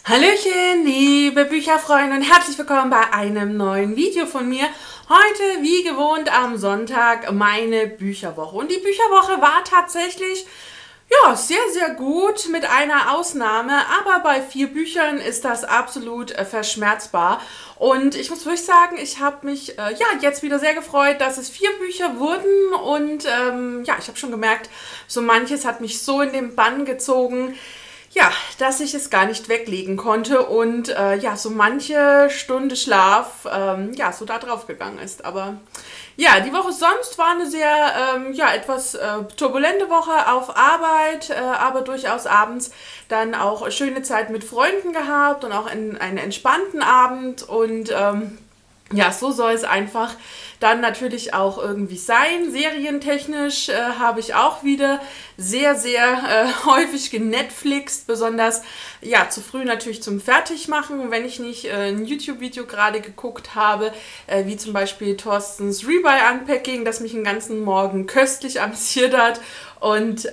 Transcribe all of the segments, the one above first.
Hallöchen, liebe Bücherfreunde und herzlich willkommen bei einem neuen Video von mir. Heute, wie gewohnt, am Sonntag meine Bücherwoche. Und die Bücherwoche war tatsächlich, ja, sehr, sehr gut mit einer Ausnahme. Aber bei 4 Büchern ist das absolut verschmerzbar. Und ich muss wirklich sagen, ich habe mich jetzt wieder sehr gefreut, dass es 4 Bücher wurden. Und ich habe schon gemerkt, so manches hat mich so in den Bann gezogen, ja, dass ich es gar nicht weglegen konnte und so manche Stunde Schlaf so da drauf gegangen ist. Aber ja, die Woche sonst war eine sehr etwas turbulente Woche auf Arbeit, aber durchaus abends dann auch schöne Zeit mit Freunden gehabt und auch einen entspannten Abend und so soll es einfach dann natürlich auch irgendwie sein. Serientechnisch habe ich auch wieder sehr, sehr häufig genetflixt, besonders zu früh natürlich zum Fertigmachen, wenn ich nicht ein YouTube-Video gerade geguckt habe, wie zum Beispiel Thorstens Rebuy Unpacking, das mich den ganzen Morgen köstlich amüsiert hat. Und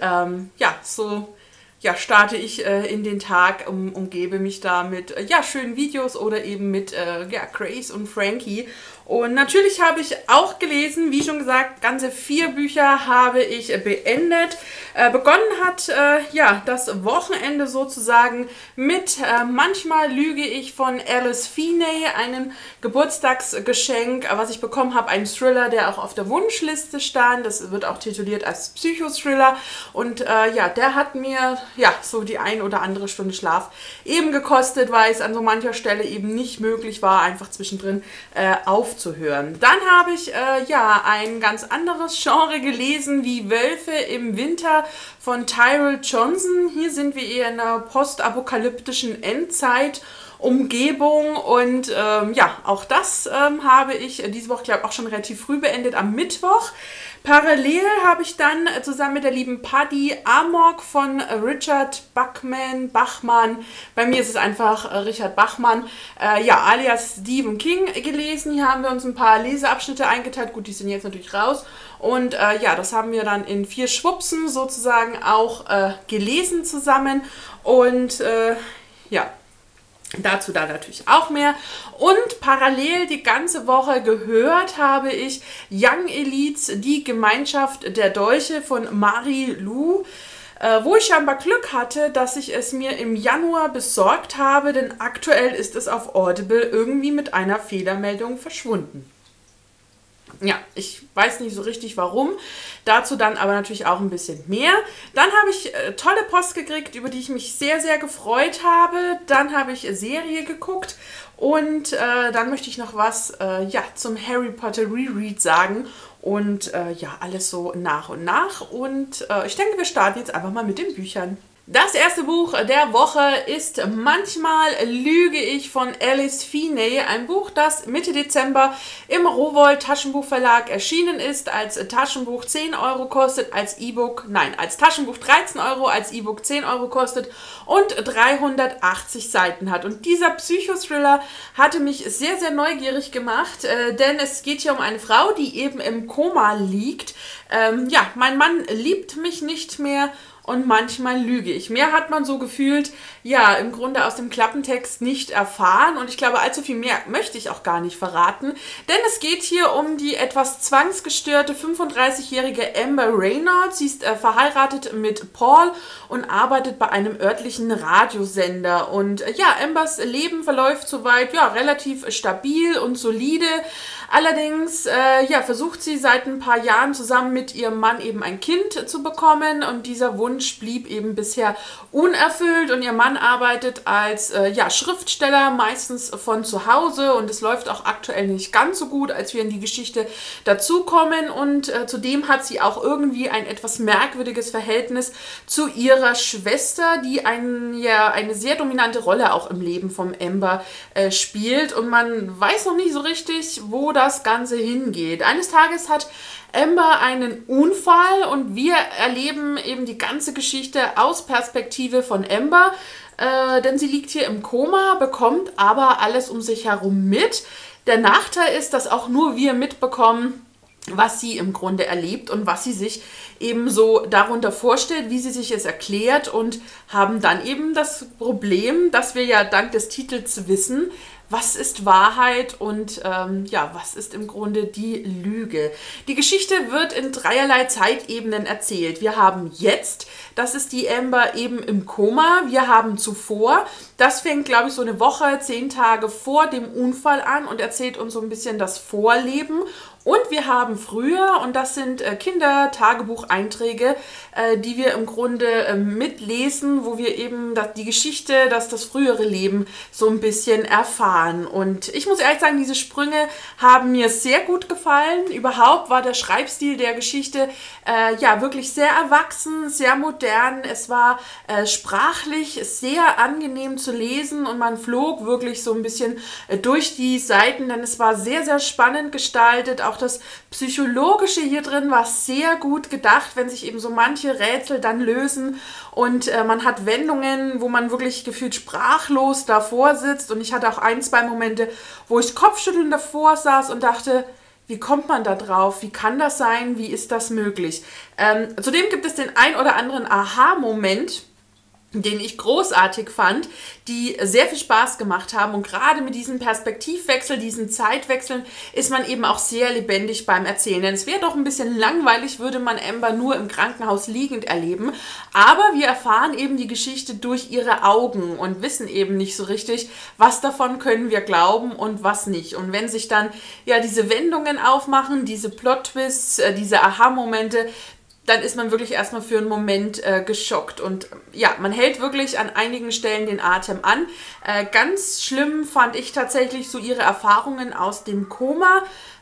starte ich in den Tag, umgebe mich da mit schönen Videos oder eben mit Grace und Frankie. Und natürlich habe ich auch gelesen, wie schon gesagt, ganze 4 Bücher habe ich beendet. Begonnen hat das Wochenende sozusagen mit Manchmal lüge ich von Alice Feeney, einem Geburtstagsgeschenk, was ich bekommen habe, ein Thriller, der auch auf der Wunschliste stand. Das wird auch tituliert als Psychothriller und der hat mir so die ein oder andere Stunde Schlaf eben gekostet, weil es an so mancher Stelle eben nicht möglich war, einfach zwischendrin aufzuhören. Dann habe ich ein ganz anderes Genre gelesen, wie Wölfe im Winter von Tyrell Johnson. Hier sind wir eher in einer postapokalyptischen Endzeit-Umgebung und auch das habe ich diese Woche, glaube ich, auch schon relativ früh beendet, am Mittwoch. Parallel habe ich dann zusammen mit der lieben Paddy Amok von Richard Bachman, bei mir ist es einfach Richard Bachman, alias Stephen King gelesen. Hier haben wir uns ein paar Leseabschnitte eingeteilt. Gut, die sind jetzt natürlich raus. Und das haben wir dann in 4 Schwupsen sozusagen auch gelesen zusammen. Und dazu dann natürlich auch mehr. Und parallel die ganze Woche gehört habe ich Young Elites, die Gemeinschaft der Dolche von Marie Lu, wo ich scheinbar Glück hatte, dass ich es mir im Januar besorgt habe, denn aktuell ist es auf Audible irgendwie mit einer Fehlermeldung verschwunden. Ja, ich weiß nicht so richtig warum. Dazu dann aber natürlich auch ein bisschen mehr. Dann habe ich tolle Post gekriegt, über die ich mich sehr, sehr gefreut habe. Dann habe ich Serie geguckt und dann möchte ich noch was zum Harry Potter Reread sagen. Und alles so nach und nach. Und ich denke, wir starten jetzt einfach mal mit den Büchern. Das erste Buch der Woche ist Manchmal lüge ich von Alice Feeney, ein Buch, das Mitte Dezember im Rowohlt Taschenbuchverlag erschienen ist, als Taschenbuch 10 Euro kostet, als Taschenbuch 13 Euro, als E-Book 10 Euro kostet und 380 Seiten hat. Und dieser Psychothriller hatte mich sehr, sehr neugierig gemacht, denn es geht hier um eine Frau, die eben im Koma liegt. Mein Mann liebt mich nicht mehr. Und manchmal lüge ich. Mehr hat man so gefühlt, im Grunde aus dem Klappentext nicht erfahren. Und ich glaube, allzu viel mehr möchte ich auch gar nicht verraten. Denn es geht hier um die etwas zwangsgestörte 35-jährige Amber Reynolds. Sie ist verheiratet mit Paul und arbeitet bei einem örtlichen Radiosender. Und Ambers Leben verläuft soweit relativ stabil und solide. Allerdings versucht sie seit ein paar Jahren zusammen mit ihrem Mann eben ein Kind zu bekommen. Und dieser Wunsch blieb eben bisher unerfüllt und ihr Mann arbeitet als Schriftsteller, meistens von zu Hause, und es läuft auch aktuell nicht ganz so gut, als wir in die Geschichte dazukommen, und zudem hat sie auch irgendwie ein etwas merkwürdiges Verhältnis zu ihrer Schwester, die eine sehr dominante Rolle auch im Leben von Amber spielt, und man weiß noch nicht so richtig, wo das Ganze hingeht. Eines Tages hat Amber einen Unfall und wir erleben eben die ganze Geschichte aus Perspektive von Amber, denn sie liegt hier im Koma, bekommt aber alles um sich herum mit. Der Nachteil ist, dass auch nur wir mitbekommen, was sie im Grunde erlebt und was sie sich eben so darunter vorstellt, wie sie sich es erklärt, und haben dann eben das Problem, dass wir ja dank des Titels wissen, was ist Wahrheit und ja, was ist im Grunde die Lüge. Die Geschichte wird in dreierlei Zeitebenen erzählt. Wir haben jetzt, das ist die Amber eben im Koma. Wir haben zuvor, das fängt, glaube ich, so eine Woche, 10 Tage vor dem Unfall an und erzählt uns so ein bisschen das Vorleben. Und wir haben früher, und das sind Kinder-Tagebucheinträge, die wir im Grunde mitlesen, wo wir eben die Geschichte, das frühere Leben so ein bisschen erfahren. Und ich muss ehrlich sagen, diese Sprünge haben mir sehr gut gefallen. Überhaupt war der Schreibstil der Geschichte ja wirklich sehr erwachsen, sehr modern. Es war sprachlich sehr angenehm zu lesen und man flog wirklich so ein bisschen durch die Seiten, denn es war sehr, sehr spannend gestaltet. Auch das Psychologische hier drin war sehr gut gedacht, wenn sich eben so manche Rätsel dann lösen und man hat Wendungen, wo man wirklich gefühlt sprachlos davor sitzt, und ich hatte auch 1, 2 Momente, wo ich kopfschüttelnd davor saß und dachte, wie kommt man da drauf? Wie kann das sein? Wie ist das möglich? Zudem gibt es den ein oder anderen Aha-Moment, den ich großartig fand, die sehr viel Spaß gemacht haben, und gerade mit diesem Perspektivwechsel, diesen Zeitwechseln ist man eben auch sehr lebendig beim Erzählen, denn es wäre doch ein bisschen langweilig, würde man Amber nur im Krankenhaus liegend erleben, aber wir erfahren eben die Geschichte durch ihre Augen und wissen eben nicht so richtig, was davon können wir glauben und was nicht, und wenn sich dann ja diese Wendungen aufmachen, diese Plot-Twists, diese Aha-Momente, dann ist man wirklich erstmal für einen Moment geschockt. Und ja, man hält wirklich an einigen Stellen den Atem an. Ganz schlimm fand ich tatsächlich so ihre Erfahrungen aus dem Koma.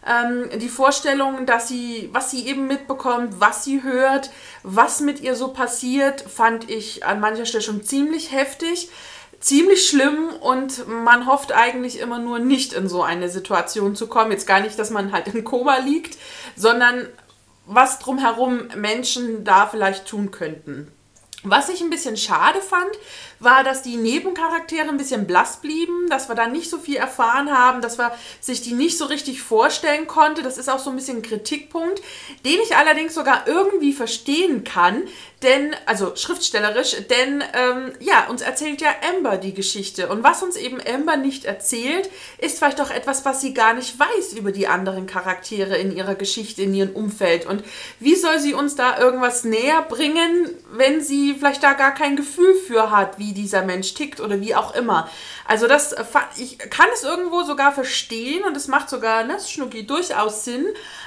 Die Vorstellung, dass was sie eben mitbekommt, was sie hört, was mit ihr so passiert, fand ich an mancher Stelle schon ziemlich heftig. Ziemlich schlimm, und man hofft eigentlich immer nur, nicht in so eine Situation zu kommen. Jetzt gar nicht, dass man halt im Koma liegt, sondern was drumherum Menschen da vielleicht tun könnten. Was ich ein bisschen schade fand, war, dass die Nebencharaktere ein bisschen blass blieben, dass wir da nicht so viel erfahren haben, dass wir sich die nicht so richtig vorstellen konnten. Das ist auch so ein bisschen ein Kritikpunkt, den ich allerdings sogar irgendwie verstehen kann, denn, also schriftstellerisch, denn ja, uns erzählt ja Amber die Geschichte, und was uns eben Amber nicht erzählt, ist vielleicht auch etwas, was sie gar nicht weiß über die anderen Charaktere in ihrer Geschichte, in ihrem Umfeld, und wie soll sie uns da irgendwas näher bringen, wenn sie vielleicht da gar kein Gefühl für hat, wie dieser Mensch tickt oder wie auch immer. Also ich kann es irgendwo sogar verstehen, und es macht sogar, ne, Schnucki, durchaus Sinn,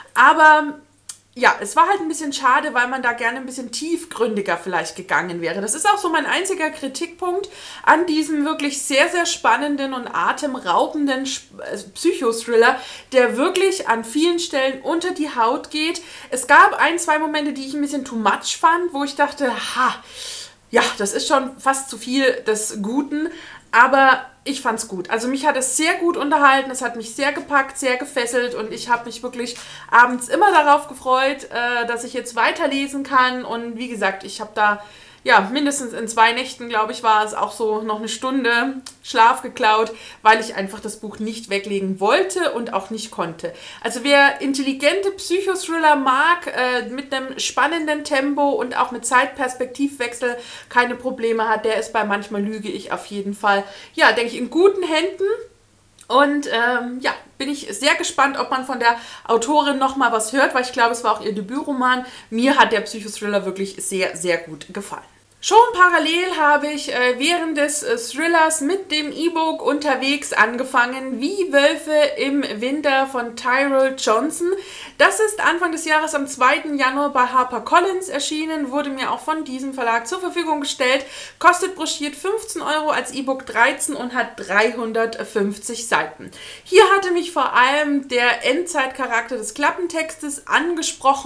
aber ja, es war halt ein bisschen schade, weil man da gerne ein bisschen tiefgründiger vielleicht gegangen wäre. Das ist auch so mein einziger Kritikpunkt an diesem wirklich sehr, sehr spannenden und atemraubenden Psychothriller, der wirklich an vielen Stellen unter die Haut geht. Es gab 1, 2 Momente, die ich ein bisschen too much fand, wo ich dachte, ja, das ist schon fast zu viel des Guten, aber ich fand's gut. Also mich hat es sehr gut unterhalten, es hat mich sehr gepackt, sehr gefesselt, und ich habe mich wirklich abends immer darauf gefreut, dass ich jetzt weiterlesen kann, und wie gesagt, ich habe da ja mindestens in 2 Nächten, glaube ich, war es auch so noch eine Stunde Schlaf geklaut, weil ich einfach das Buch nicht weglegen wollte und auch nicht konnte. Also wer intelligente Psychothriller mag, mit einem spannenden Tempo und auch mit Zeitperspektivwechsel keine Probleme hat, der ist bei Manchmal lüge ich auf jeden Fall, ja, denke ich, in guten Händen. Und ja, bin ich sehr gespannt, ob man von der Autorin nochmal was hört, weil ich glaube, es war auch ihr Debütroman. Mir hat der Psychothriller wirklich sehr, sehr gut gefallen. Schon parallel habe ich während des Thrillers mit dem E-Book unterwegs angefangen, Wie Wölfe im Winter von Tyrell Johnson. Das ist Anfang des Jahres am 2. Januar bei HarperCollins erschienen, wurde mir auch von diesem Verlag zur Verfügung gestellt, kostet broschiert 15 Euro, als E-Book 13 und hat 350 Seiten. Hier hatte mich vor allem der Endzeitcharakter des Klappentextes angesprochen,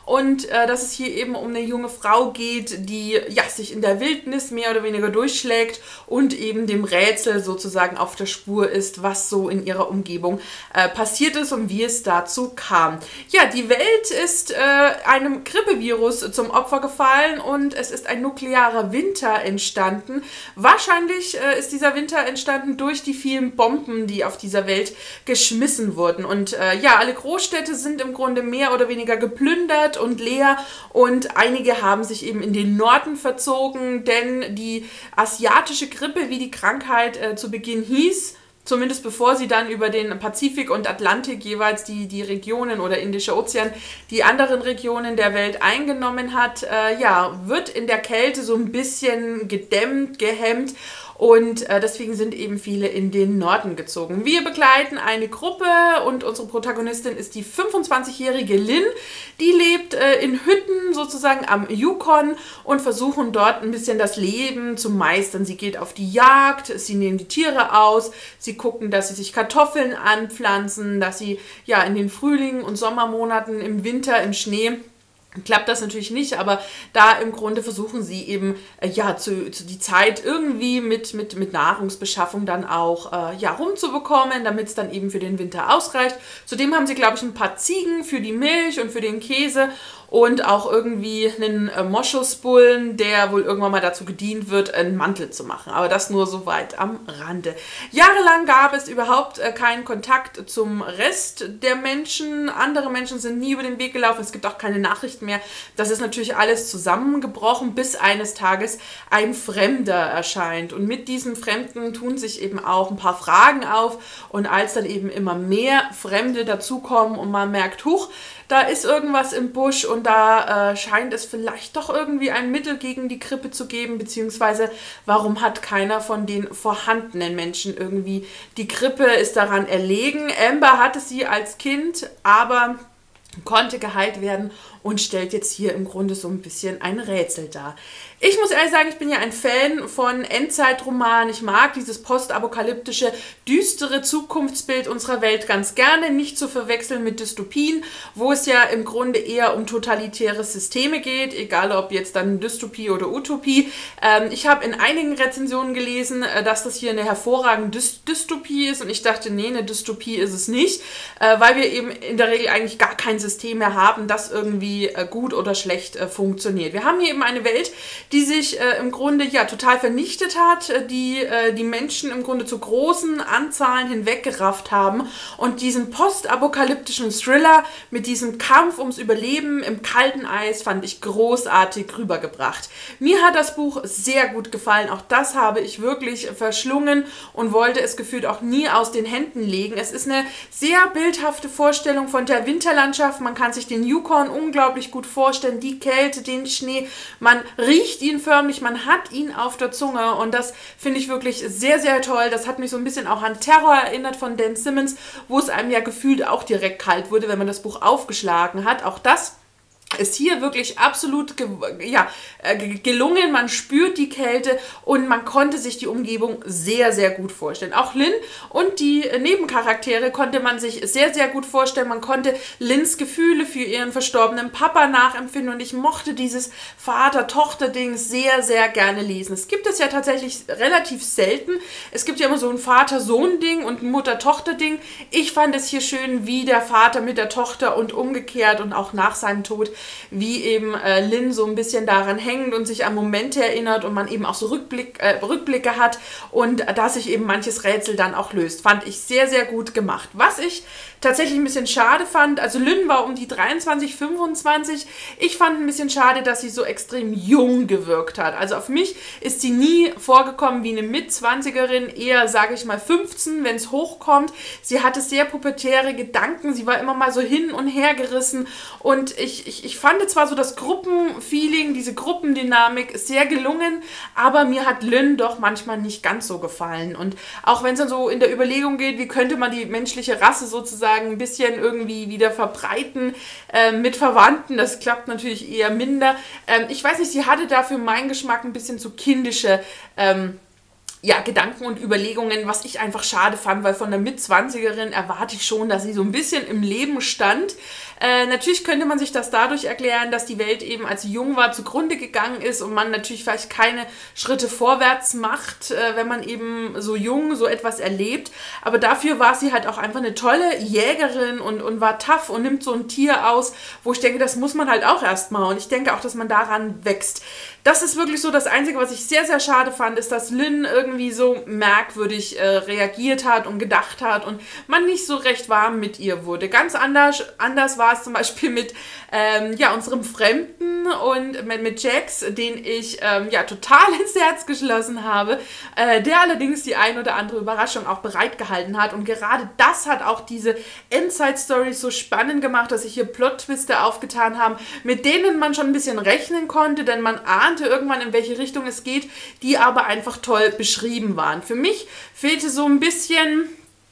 und dass es hier eben um eine junge Frau geht, die ja, sich in der Wildnis mehr oder weniger durchschlägt und eben dem Rätsel sozusagen auf der Spur ist, was so in ihrer Umgebung passiert ist und wie es dazu kam. Ja, die Welt ist einem Grippevirus zum Opfer gefallen und es ist ein nuklearer Winter entstanden. Wahrscheinlich ist dieser Winter entstanden durch die vielen Bomben, die auf dieser Welt geschmissen wurden. Und ja, alle Großstädte sind im Grunde mehr oder weniger geplündert und leer und einige haben sich eben in den Norden verzogen, denn die asiatische Grippe, wie die Krankheit zu Beginn hieß, zumindest bevor sie dann über den Pazifik und Atlantik jeweils die Regionen oder Indische Ozean, die anderen Regionen der Welt eingenommen hat, ja, wird in der Kälte so ein bisschen gedämmt, gehemmt. Und deswegen sind eben viele in den Norden gezogen. Wir begleiten eine Gruppe und unsere Protagonistin ist die 25-jährige Lynn. Die lebt in Hütten sozusagen am Yukon und versuchen dort ein bisschen das Leben zu meistern. Sie geht auf die Jagd, sie nehmen die Tiere aus, sie gucken, dass sie sich Kartoffeln anpflanzen, dass sie ja in den Frühling- und Sommermonaten im Winter im Schnee klappt das natürlich nicht, aber da im Grunde versuchen sie eben, ja, die Zeit irgendwie mit Nahrungsbeschaffung dann auch, ja, rumzubekommen, damit es dann eben für den Winter ausreicht. Zudem haben sie, glaube ich, ein paar Ziegen für die Milch und für den Käse und auch irgendwie einen Moschusbullen, der wohl irgendwann mal dazu gedient wird, einen Mantel zu machen. Aber das nur so weit am Rande. Jahrelang gab es überhaupt keinen Kontakt zum Rest der Menschen. Andere Menschen sind nie über den Weg gelaufen. Es gibt auch keine Nachrichten mehr. Das ist natürlich alles zusammengebrochen, bis eines Tages ein Fremder erscheint. Und mit diesem Fremden tun sich eben auch ein paar Fragen auf. Und als dann eben immer mehr Fremde dazukommen und man merkt, huch, da ist irgendwas im Busch und da scheint es vielleicht doch irgendwie ein Mittel gegen die Grippe zu geben, beziehungsweise warum hat keiner von den vorhandenen Menschen irgendwie die Grippe, ist daran erlegen. Amber hatte sie als Kind, aber konnte geheilt werden und stellt jetzt hier im Grunde so ein bisschen ein Rätsel dar. Ich muss ehrlich sagen, ich bin ja ein Fan von Endzeitromanen. Ich mag dieses postapokalyptische, düstere Zukunftsbild unserer Welt ganz gerne. Nicht zu verwechseln mit Dystopien, wo es ja im Grunde eher um totalitäre Systeme geht, egal ob jetzt dann Dystopie oder Utopie. Ich habe in einigen Rezensionen gelesen, dass das hier eine hervorragende Dystopie ist und ich dachte, nee, eine Dystopie ist es nicht, weil wir eben in der Regel eigentlich gar kein System mehr haben, das irgendwie gut oder schlecht funktioniert. Wir haben hier eben eine Welt, die sich im Grunde ja total vernichtet hat, die Menschen im Grunde zu großen Anzahlen hinweggerafft haben und diesen postapokalyptischen Thriller mit diesem Kampf ums Überleben im kalten Eis fand ich großartig rübergebracht. Mir hat das Buch sehr gut gefallen, auch das habe ich wirklich verschlungen und wollte es gefühlt auch nie aus den Händen legen. Es ist eine sehr bildhafte Vorstellung von der Winterlandschaft, man kann sich den Yukon unglaublich gut vorstellen, die Kälte, den Schnee, man riecht ihn förmlich, man hat ihn auf der Zunge und das finde ich wirklich sehr, sehr toll. Das hat mich so ein bisschen auch an Terror erinnert von Dan Simmons, wo es einem ja gefühlt auch direkt kalt wurde, wenn man das Buch aufgeschlagen hat. Auch das ist hier wirklich absolut gelungen. Man spürt die Kälte und man konnte sich die Umgebung sehr, sehr gut vorstellen. Auch Lynn und die Nebencharaktere konnte man sich sehr, sehr gut vorstellen. Man konnte Lynns Gefühle für ihren verstorbenen Papa nachempfinden und ich mochte dieses Vater-Tochter-Ding sehr, sehr gerne lesen. Es gibt es ja tatsächlich relativ selten. Es gibt ja immer so ein Vater-Sohn-Ding und ein Mutter-Tochter-Ding. Ich fand es hier schön, wie der Vater mit der Tochter und umgekehrt und auch nach seinem Tod, wie eben Lynn so ein bisschen daran hängt und sich an Momente erinnert und man eben auch so Rückblicke hat und dass sich eben manches Rätsel dann auch löst. Fand ich sehr, sehr gut gemacht. Was ich tatsächlich ein bisschen schade fand, also Lynn war um die 23, 25. Ich fand ein bisschen schade, dass sie so extrem jung gewirkt hat. Also auf mich ist sie nie vorgekommen wie eine Mitzwanzigerin, eher, sage ich mal, 15, wenn es hochkommt. Sie hatte sehr pubertäre Gedanken, sie war immer mal so hin und her gerissen und ich fand zwar so das Gruppenfeeling, diese Gruppendynamik sehr gelungen, aber mir hat Lynn doch manchmal nicht ganz so gefallen. Und auch wenn es dann so in der Überlegung geht, wie könnte man die menschliche Rasse sozusagen ein bisschen irgendwie wieder verbreiten mit Verwandten, das klappt natürlich eher minder. Ich weiß nicht, sie hatte dafür meinen Geschmack ein bisschen zu kindische ja, Gedanken und Überlegungen, was ich einfach schade fand, weil von der Mitzwanzigerin erwarte ich schon, dass sie so ein bisschen im Leben stand. Natürlich könnte man sich das dadurch erklären, dass die Welt eben, als sie jung war, zugrunde gegangen ist und man natürlich vielleicht keine Schritte vorwärts macht, wenn man eben so jung so etwas erlebt. Aber dafür war sie halt auch einfach eine tolle Jägerin und war tough und nimmt so ein Tier aus, wo ich denke, das muss man halt auch erstmal. Und ich denke auch, dass man daran wächst. Das ist wirklich so das Einzige, was ich sehr, sehr schade fand, ist, dass Lynn irgendwie so merkwürdig reagiert hat und gedacht hat und man nicht so recht warm mit ihr wurde. Ganz anders war es zum Beispiel mit unserem Fremden und mit Jax, den ich total ins Herz geschlossen habe, der allerdings die ein oder andere Überraschung auch bereitgehalten hat. Und gerade das hat auch diese Inside-Stories so spannend gemacht, dass sich hier Plot-Twister aufgetan haben, mit denen man schon ein bisschen rechnen konnte, denn man ahnte irgendwann, in welche Richtung es geht, die aber einfach toll beschrieben waren. Für mich fehlte so ein bisschen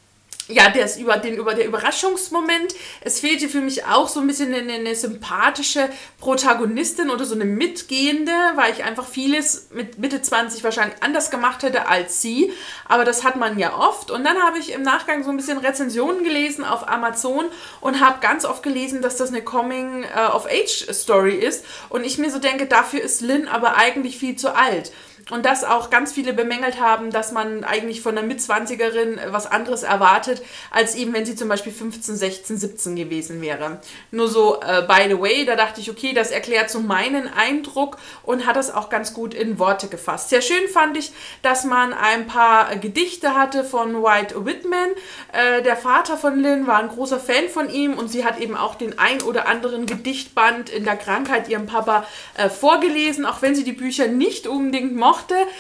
der Überraschungsmoment. Es fehlte für mich auch so ein bisschen eine sympathische Protagonistin oder so eine Mitgehende, weil ich einfach vieles mit Mitte 20 wahrscheinlich anders gemacht hätte als sie. Aber das hat man ja oft. Und dann habe ich im Nachgang so ein bisschen Rezensionen gelesen auf Amazon und habe ganz oft gelesen, dass das eine Coming-of-Age-Story ist. Und ich mir so denke, dafür ist Lynn aber eigentlich viel zu alt. Und dass auch ganz viele bemängelt haben, dass man eigentlich von einer Mitzwanzigerin was anderes erwartet, als eben, wenn sie zum Beispiel 15, 16, 17 gewesen wäre. Nur so, by the way, da dachte ich, okay, das erklärt so meinen Eindruck und hat das auch ganz gut in Worte gefasst. Sehr schön fand ich, dass man ein paar Gedichte hatte von Walt Whitman. Der Vater von Lynn war ein großer Fan von ihm und sie hat eben auch den ein oder anderen Gedichtband in der Krankheit ihrem Papa vorgelesen, auch wenn sie die Bücher nicht unbedingt mochte.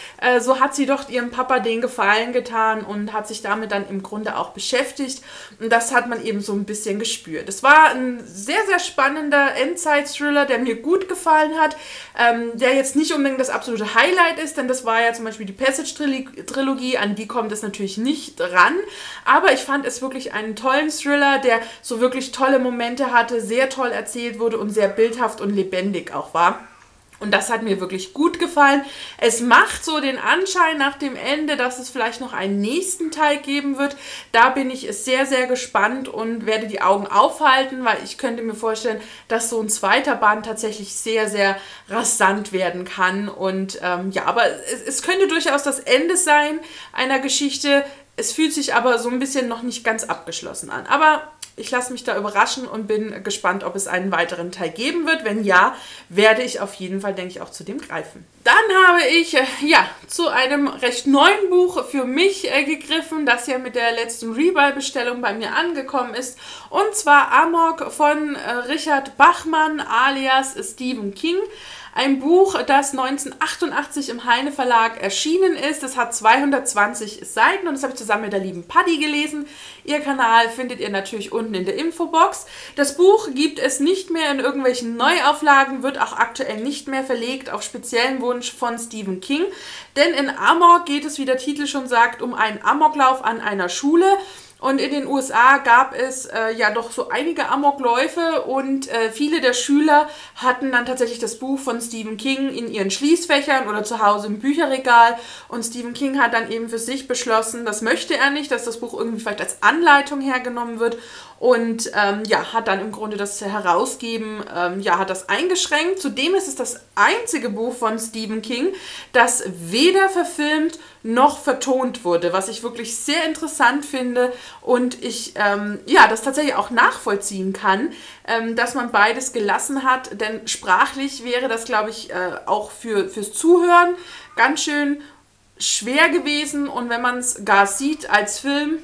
So hat sie doch ihrem Papa den Gefallen getan und hat sich damit dann im Grunde auch beschäftigt. Und das hat man eben so ein bisschen gespürt. Es war ein sehr, sehr spannender Endzeit-Thriller, der mir gut gefallen hat, der jetzt nicht unbedingt das absolute Highlight ist, denn das war ja zum Beispiel die Passage-Trilogie, an die kommt es natürlich nicht ran. Aber ich fand es wirklich einen tollen Thriller, der so wirklich tolle Momente hatte, sehr toll erzählt wurde und sehr bildhaft und lebendig auch war. Und das hat mir wirklich gut gefallen. Es macht so den Anschein nach dem Ende, dass es vielleicht noch einen nächsten Teil geben wird. Da bin ich sehr, sehr gespannt und werde die Augen aufhalten, weil ich könnte mir vorstellen, dass so ein zweiter Band tatsächlich sehr, sehr rasant werden kann. Und aber es könnte durchaus das Ende sein einer Geschichte. Es fühlt sich aber so ein bisschen noch nicht ganz abgeschlossen an. Aber ich lasse mich da überraschen und bin gespannt, ob es einen weiteren Teil geben wird. Wenn ja, werde ich auf jeden Fall, denke ich, auch zu dem greifen. Dann habe ich zu einem recht neuen Buch für mich gegriffen, das ja mit der letzten Rebuy-Bestellung bei mir angekommen ist. Und zwar Amok von Richard Bachman alias Stephen King. Ein Buch, das 1988 im Heine Verlag erschienen ist. Es hat 220 Seiten und das habe ich zusammen mit der lieben Paddy gelesen. Ihr Kanal findet ihr natürlich unten in der Infobox. Das Buch gibt es nicht mehr in irgendwelchen Neuauflagen, wird auch aktuell nicht mehr verlegt auf speziellen Wunsch von Stephen King. Denn in Amok geht es, wie der Titel schon sagt, um einen Amoklauf an einer Schule. Und in den USA gab es doch so einige Amokläufe und viele der Schüler hatten dann tatsächlich das Buch von Stephen King in ihren Schließfächern oder zu Hause im Bücherregal. Und Stephen King hat dann eben für sich beschlossen, das möchte er nicht, dass das Buch irgendwie vielleicht als Anleitung hergenommen wird. Und hat dann im Grunde das Herausgeben, hat das eingeschränkt. Zudem ist es das einzige Buch von Stephen King, das weder verfilmt noch vertont wurde, was ich wirklich sehr interessant finde und ich das tatsächlich auch nachvollziehen kann, dass man beides gelassen hat, denn sprachlich wäre das, glaube ich, auch fürs Zuhören ganz schön schwer gewesen und wenn man es gar sieht als Film,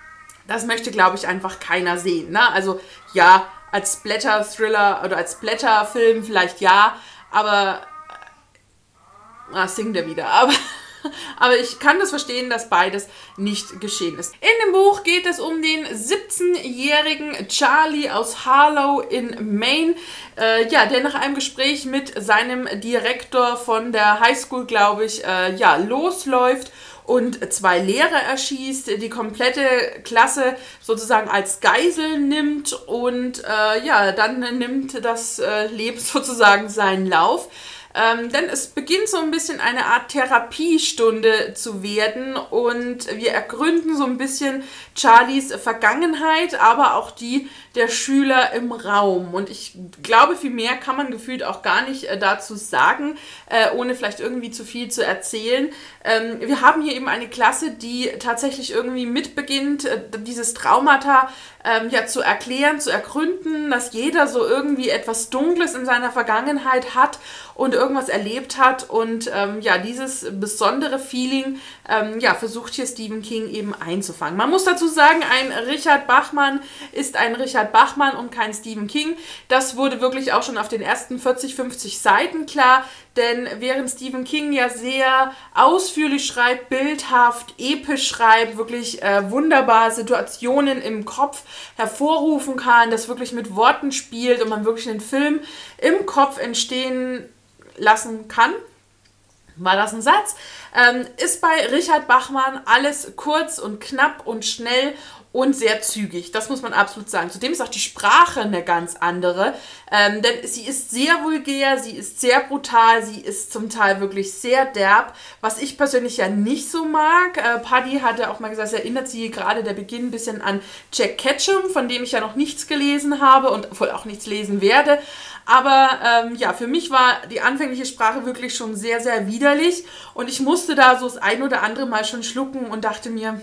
das möchte, glaube ich, einfach keiner sehen. Ne? Also ja, als Splatter-Thriller oder als Splatter-Film vielleicht ja, aber singt er wieder, aber ich kann das verstehen, dass beides nicht geschehen ist. In dem Buch geht es um den 17-jährigen Charlie aus Harlow in Maine, der nach einem Gespräch mit seinem Direktor von der Highschool, glaube ich, losläuft und 2 Lehrer erschießt, die komplette Klasse sozusagen als Geisel nimmt und dann nimmt das Leben sozusagen seinen Lauf. Denn es beginnt so ein bisschen eine Art Therapiestunde zu werden und wir ergründen so ein bisschen Charlies Vergangenheit, aber auch die der Schüler im Raum. Und ich glaube, viel mehr kann man gefühlt auch gar nicht dazu sagen, ohne vielleicht irgendwie zu viel zu erzählen. Wir haben hier eben eine Klasse, die tatsächlich irgendwie mitbeginnt, dieses Traumata ja, zu erklären, zu ergründen, dass jeder so irgendwie etwas Dunkles in seiner Vergangenheit hat und irgendwas erlebt hat und ja, dieses besondere Feeling ja, versucht hier Stephen King eben einzufangen. Man muss dazu sagen, ein Richard Bachman ist ein Richard Bachman und kein Stephen King. Das wurde wirklich auch schon auf den ersten 40, 50 Seiten klar, denn während Stephen King ja sehr ausführlich schreibt, bildhaft, episch schreibt, wirklich wunderbar Situationen im Kopf hervorrufen kann, das wirklich mit Worten spielt und man wirklich einen Film im Kopf entstehen lassen kann, war das ein Satz, ist bei Richard Bachman alles kurz und knapp und schnell und sehr zügig. Das muss man absolut sagen. Zudem ist auch die Sprache eine ganz andere, denn sie ist sehr vulgär, sie ist sehr brutal, sie ist zum Teil wirklich sehr derb, was ich persönlich ja nicht so mag. Paddy hatte auch mal gesagt, es erinnert sie gerade der Beginn ein bisschen an Jack Ketchum, von dem ich ja noch nichts gelesen habe und wohl auch nichts lesen werde. Aber ja, für mich war die anfängliche Sprache wirklich schon sehr, sehr widerlich und ich musste da so das ein oder andere Mal schon schlucken und dachte mir,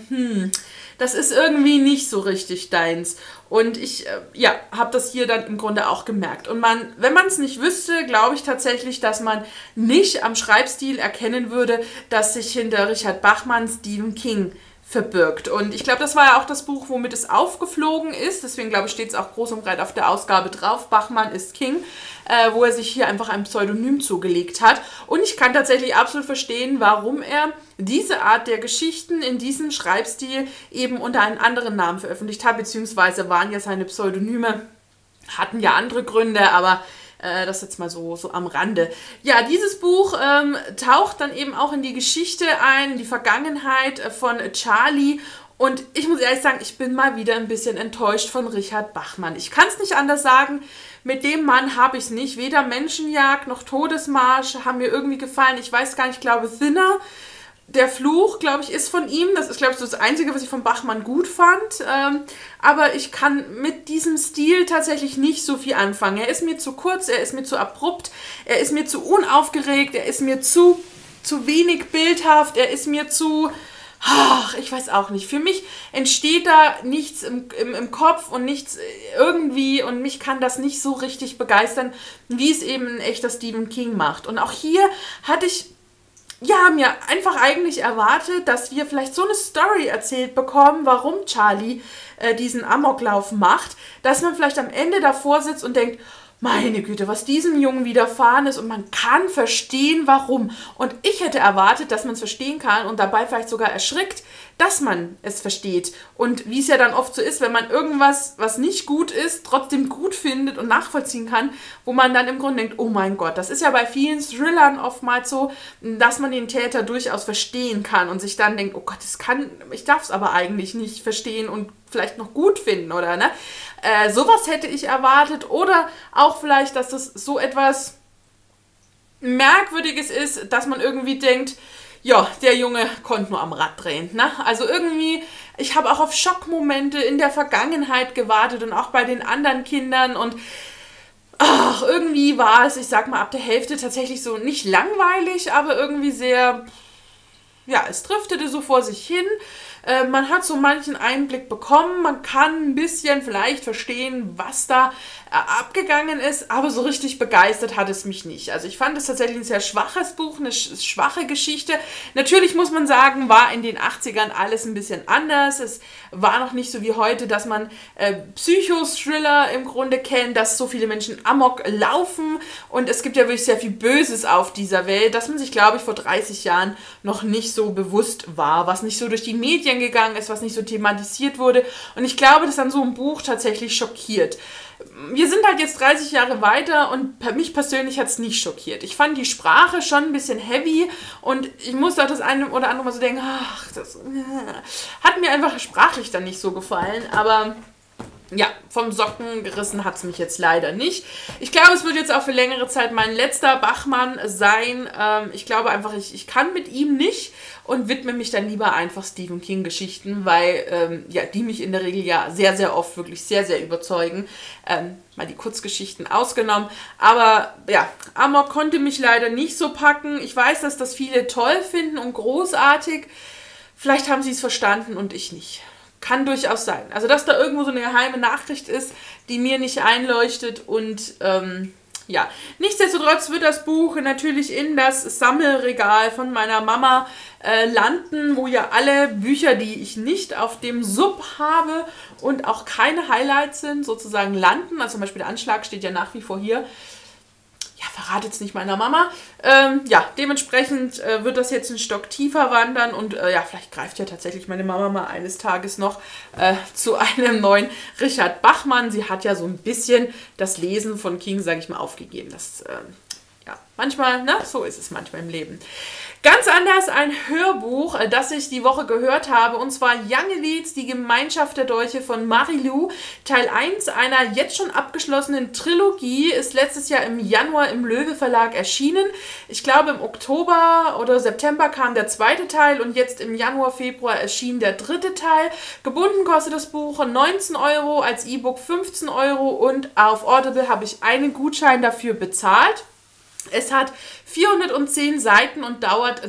das ist irgendwie nicht so richtig deins. Und ich ja, habe das hier dann im Grunde auch gemerkt. Und wenn man es nicht wüsste, glaube ich tatsächlich, dass man nicht am Schreibstil erkennen würde, dass sich hinter Richard Bachman Stephen King verbirgt. Und ich glaube, das war ja auch das Buch, womit es aufgeflogen ist. Deswegen, glaube ich, steht es auch groß und breit auf der Ausgabe drauf. Bachman ist King, wo er sich hier einfach ein Pseudonym zugelegt hat. Und ich kann tatsächlich absolut verstehen, warum er diese Art der Geschichten in diesem Schreibstil eben unter einem anderen Namen veröffentlicht hat, beziehungsweise waren ja seine Pseudonyme, hatten ja andere Gründe, aber das jetzt mal so am Rande. Ja, dieses Buch taucht dann eben auch in die Geschichte ein, in die Vergangenheit von Charlie. Und ich muss ehrlich sagen, ich bin mal wieder ein bisschen enttäuscht von Richard Bachman. Ich kann es nicht anders sagen. Mit dem Mann habe ich es nicht. Weder Menschenjagd noch Todesmarsch haben mir irgendwie gefallen. Ich weiß gar nicht, ich glaube Thinner. Der Fluch, glaube ich, ist von ihm. Das ist, glaube ich, so das Einzige, was ich von Bachman gut fand. Aber ich kann mit diesem Stil tatsächlich nicht so viel anfangen. Er ist mir zu kurz, er ist mir zu abrupt, er ist mir zu unaufgeregt, er ist mir zu wenig bildhaft, er ist mir zu... Ach, ich weiß auch nicht. Für mich entsteht da nichts im Kopf und nichts irgendwie und mich kann das nicht so richtig begeistern, wie es eben ein echter Stephen King macht. Und auch hier hatte ich ja, mir einfach eigentlich erwartet, dass wir vielleicht so eine Story erzählt bekommen, warum Charlie diesen Amoklauf macht, dass man vielleicht am Ende davor sitzt und denkt, meine Güte, was diesem Jungen widerfahren ist und man kann verstehen, warum. Und ich hätte erwartet, dass man es verstehen kann und dabei vielleicht sogar erschrickt, dass man es versteht. Und wie es ja dann oft so ist, wenn man irgendwas, was nicht gut ist, trotzdem gut findet und nachvollziehen kann, wo man dann im Grunde denkt, oh mein Gott, das ist ja bei vielen Thrillern oftmals so, dass man den Täter durchaus verstehen kann und sich dann denkt, oh Gott, ich darf es aber eigentlich nicht verstehen und vielleicht noch gut finden, oder ne? Sowas hätte ich erwartet oder auch vielleicht, dass das so etwas Merkwürdiges ist, dass man irgendwie denkt, ja, der Junge konnte nur am Rad drehen. Ne? Also irgendwie, ich habe auch auf Schockmomente in der Vergangenheit gewartet und auch bei den anderen Kindern und ach, irgendwie war es, ich sag mal, ab der Hälfte tatsächlich so nicht langweilig, aber irgendwie sehr, ja, es driftete so vor sich hin. Man hat so manchen Einblick bekommen, man kann ein bisschen vielleicht verstehen, was da abgegangen ist, aber so richtig begeistert hat es mich nicht. Also ich fand es tatsächlich ein sehr schwaches Buch, eine schwache Geschichte. Natürlich muss man sagen, war in den 80ern alles ein bisschen anders. Es war noch nicht so wie heute, dass man Psychothriller im Grunde kennt, dass so viele Menschen Amok laufen und es gibt ja wirklich sehr viel Böses auf dieser Welt, dass man sich, glaube ich, vor 30 Jahren noch nicht so bewusst war, was nicht so durch die Medien gegangen ist, was nicht so thematisiert wurde. Und ich glaube, dass dann so ein Buch tatsächlich schockiert. Wir sind halt jetzt 30 Jahre weiter und mich persönlich hat es nicht schockiert. Ich fand die Sprache schon ein bisschen heavy und ich musste auch das eine oder andere Mal so denken, ach, das hat mir einfach sprachlich dann nicht so gefallen. Aber ja, vom Socken gerissen hat es mich jetzt leider nicht. Ich glaube, es wird jetzt auch für längere Zeit mein letzter Bachmann sein. Ich glaube einfach, ich kann mit ihm nicht und widme mich dann lieber einfach Stephen King Geschichten, weil ja, die mich in der Regel ja sehr, sehr oft wirklich sehr, sehr überzeugen. Mal die Kurzgeschichten ausgenommen. Aber ja, Amok konnte mich leider nicht so packen. Ich weiß, dass das viele toll finden und großartig. Vielleicht haben sie es verstanden und ich nicht. Kann durchaus sein. Also, dass da irgendwo so eine geheime Nachricht ist, die mir nicht einleuchtet und ja. Nichtsdestotrotz wird das Buch natürlich in das Sammelregal von meiner Mama landen, wo ja alle Bücher, die ich nicht auf dem Sub habe und auch keine Highlights sind, sozusagen landen. Also zum Beispiel der Anschlag steht ja nach wie vor hier. Ja, verratet es nicht meiner Mama. Ja, dementsprechend wird das jetzt einen Stock tiefer wandern und ja, vielleicht greift ja tatsächlich meine Mama mal eines Tages noch zu einem neuen Richard Bachmann. Sie hat ja so ein bisschen das Lesen von King, sage ich mal, aufgegeben. Das, ja, manchmal, ne, so ist es manchmal im Leben. Ganz anders ein Hörbuch, das ich die Woche gehört habe, und zwar Young Elites, die Gemeinschaft der Dolche von Marie-Lou. Teil 1 einer jetzt schon abgeschlossenen Trilogie ist letztes Jahr im Januar im Löwe Verlag erschienen. Ich glaube im Oktober oder September kam der zweite Teil und jetzt im Januar, Februar erschien der dritte Teil. Gebunden kostet das Buch 19 €, als E-Book 15 € und auf Audible habe ich einen Gutschein dafür bezahlt. Es hat 410 Seiten und dauert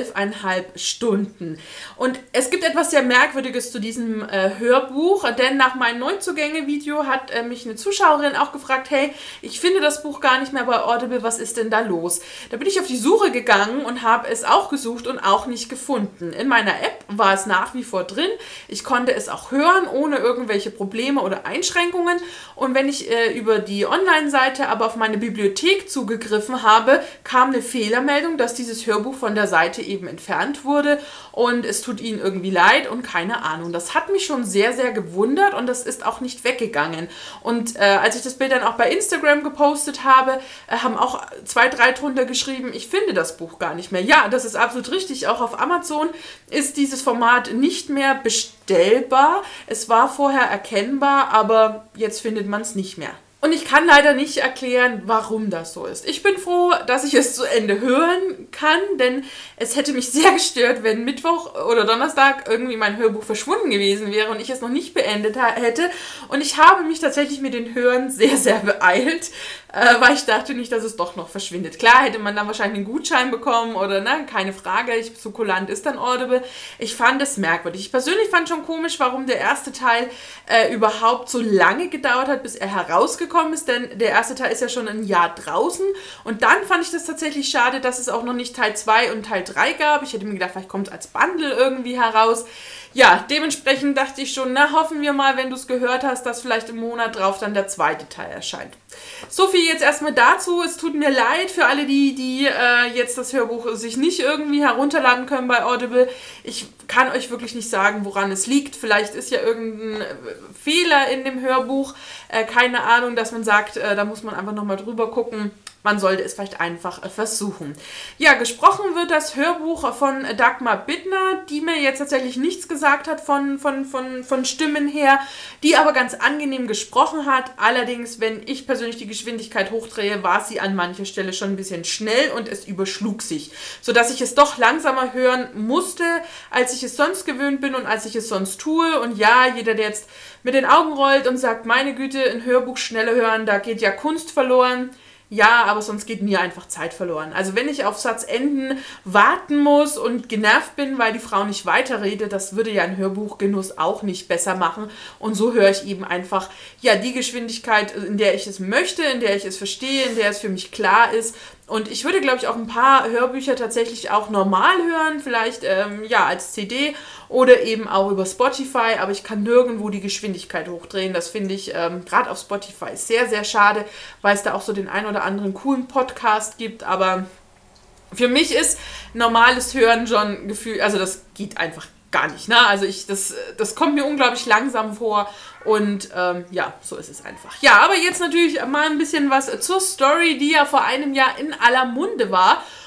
12,5 Stunden. Und es gibt etwas sehr Merkwürdiges zu diesem Hörbuch, denn nach meinem Neuzugänge-Video hat mich eine Zuschauerin auch gefragt, hey, ich finde das Buch gar nicht mehr bei Audible, was ist denn da los? Da bin ich auf die Suche gegangen und habe es auch gesucht und auch nicht gefunden. In meiner App war es nach wie vor drin. Ich konnte es auch hören, ohne irgendwelche Probleme oder Einschränkungen. Und wenn ich über die Online-Seite aber auf meine Bibliothek zugegriffen habe, kam eine Fehlermeldung, dass dieses Hörbuch von der Seite eben entfernt wurde und es tut ihnen irgendwie leid und keine Ahnung. Das hat mich schon sehr, sehr gewundert und das ist auch nicht weggegangen. Und als ich das Bild dann auch bei Instagram gepostet habe, haben auch 2, 3 drunter geschrieben, ich finde das Buch gar nicht mehr. Ja, das ist absolut richtig. Auch auf Amazon ist dieses Format nicht mehr bestellbar. Es war vorher erkennbar, aber jetzt findet man es nicht mehr. Und ich kann leider nicht erklären, warum das so ist. Ich bin froh, dass ich es zu Ende hören kann, denn es hätte mich sehr gestört, wenn Mittwoch oder Donnerstag irgendwie mein Hörbuch verschwunden gewesen wäre und ich es noch nicht beendet hätte. Und ich habe mich tatsächlich mit den Hören sehr, sehr beeilt, weil ich dachte nicht, dass es doch noch verschwindet. Klar hätte man dann wahrscheinlich einen Gutschein bekommen oder, ne, keine Frage, so kulant ist dann Audible. Ich fand es merkwürdig. Ich persönlich fand schon komisch, warum der erste Teil überhaupt so lange gedauert hat, bis er herausgekommen ist, denn der erste Teil ist ja schon ein Jahr draußen und dann fand ich das tatsächlich schade, dass es auch noch nicht Teil 2 und Teil 3 gab. Ich hätte mir gedacht, vielleicht kommt es als Bundle irgendwie heraus. Ja, dementsprechend dachte ich schon, na, hoffen wir mal, wenn du es gehört hast, dass vielleicht im Monat drauf dann der zweite Teil erscheint. So viel jetzt erstmal dazu. Es tut mir leid für alle, die jetzt das Hörbuch sich nicht irgendwie herunterladen können bei Audible. Ich kann euch wirklich nicht sagen, woran es liegt. Vielleicht ist ja irgendein Fehler in dem Hörbuch. Keine Ahnung, dass man sagt, da muss man einfach nochmal drüber gucken. Man sollte es vielleicht einfach versuchen. Ja, gesprochen wird das Hörbuch von Dagmar Bittner, die mir jetzt tatsächlich nichts gesagt hat von Stimmen her, die aber ganz angenehm gesprochen hat. Allerdings, wenn ich persönlich die Geschwindigkeit hochdrehe, war sie an mancher Stelle schon ein bisschen schnell und es überschlug sich, sodass ich es doch langsamer hören musste, als ich es sonst gewöhnt bin und als ich es sonst tue. Und ja, jeder, der jetzt mit den Augen rollt und sagt, meine Güte, ein Hörbuch schneller hören, da geht ja Kunst verloren. Ja, aber sonst geht mir einfach Zeit verloren. Also wenn ich auf Satzenden warten muss und genervt bin, weil die Frau nicht weiterredet, das würde ja ein Hörbuchgenuss auch nicht besser machen. Und so höre ich eben einfach, ja, die Geschwindigkeit, in der ich es möchte, in der ich es verstehe, in der es für mich klar ist. Und ich würde, glaube ich, auch ein paar Hörbücher tatsächlich auch normal hören, vielleicht ja als CD oder eben auch über Spotify, aber ich kann nirgendwo die Geschwindigkeit hochdrehen. Das finde ich gerade auf Spotify sehr, sehr schade, weil es da auch so den ein oder anderen coolen Podcast gibt, aber für mich ist normales Hören schon Gefühl, also das geht einfach gar nicht, ne? Also das kommt mir unglaublich langsam vor und ja, so ist es einfach. Ja, aber jetzt natürlich mal ein bisschen was zur Story, die ja vor einem Jahr in aller Munde war.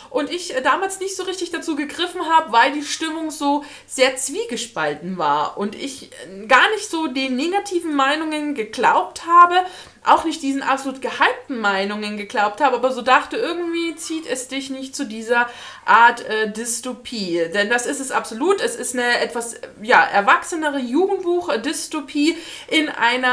und ich damals nicht so richtig dazu gegriffen habe, weil die Stimmung so sehr zwiegespalten war und ich gar nicht so den negativen Meinungen geglaubt habe, auch nicht diesen absolut gehypten Meinungen geglaubt habe, aber so dachte, irgendwie zieht es dich nicht zu dieser Art Dystopie. Denn das ist es absolut. Es ist eine etwas erwachsenere Jugendbuch-Dystopie in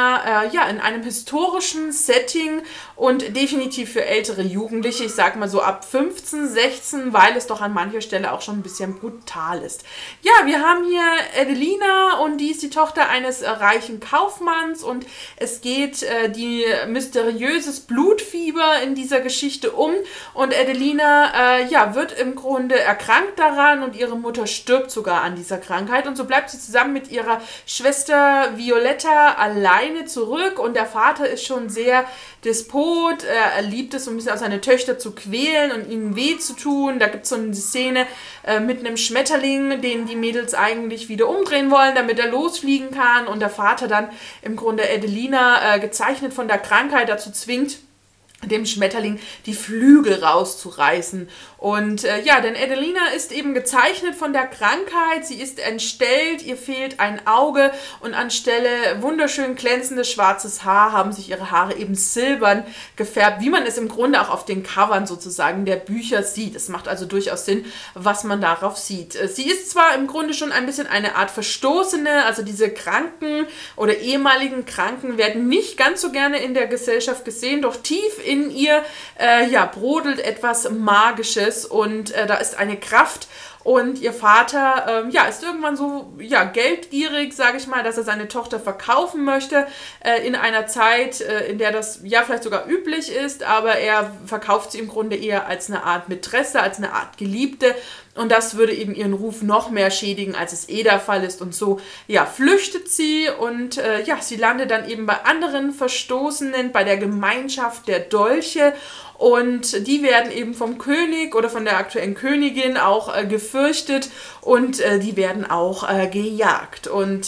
in einem historischen Setting und definitiv für ältere Jugendliche. Ich sag mal so ab 15, 16, weil es doch an mancher Stelle auch schon ein bisschen brutal ist. Ja, wir haben hier Adelina und die ist die Tochter eines reichen Kaufmanns und es geht die mysteriöses Blutfieber in dieser Geschichte und Adelina wird im Grunde erkrankt daran und ihre Mutter stirbt sogar an dieser Krankheit und so bleibt sie zusammen mit ihrer Schwester Violetta alleine zurück und der Vater ist schon sehr Despot, er liebt es so ein bisschen auch seine Töchter zu quälen und ihnen weh zu tun. Da gibt es so eine Szene mit einem Schmetterling, den die Mädels eigentlich wieder umdrehen wollen, damit er losfliegen kann und der Vater dann im Grunde Adelina, gezeichnet von der Krankheit, dazu zwingt, dem Schmetterling die Flügel rauszureißen. Und denn Adelina ist eben gezeichnet von der Krankheit, sie ist entstellt, ihr fehlt ein Auge und anstelle wunderschön glänzendes schwarzes Haar haben sich ihre Haare eben silbern gefärbt, wie man es im Grunde auch auf den Covern sozusagen der Bücher sieht. Es macht also durchaus Sinn, was man darauf sieht. Sie ist zwar im Grunde schon ein bisschen eine Art Verstoßene, also diese Kranken oder ehemaligen Kranken werden nicht ganz so gerne in der Gesellschaft gesehen, doch tief in ihr brodelt etwas Magisches und da ist eine Kraft und ihr Vater ist irgendwann so geldgierig, sage ich mal, dass er seine Tochter verkaufen möchte in einer Zeit, in der das vielleicht sogar üblich ist, aber er verkauft sie im Grunde eher als eine Art Mätresse, als eine Art Geliebte und das würde eben ihren Ruf noch mehr schädigen, als es der Fall ist und so flüchtet sie und sie landet dann eben bei anderen Verstoßenen, bei der Gemeinschaft der Dolche. Und die werden eben vom König oder von der aktuellen Königin auch gefürchtet und die werden auch gejagt. Und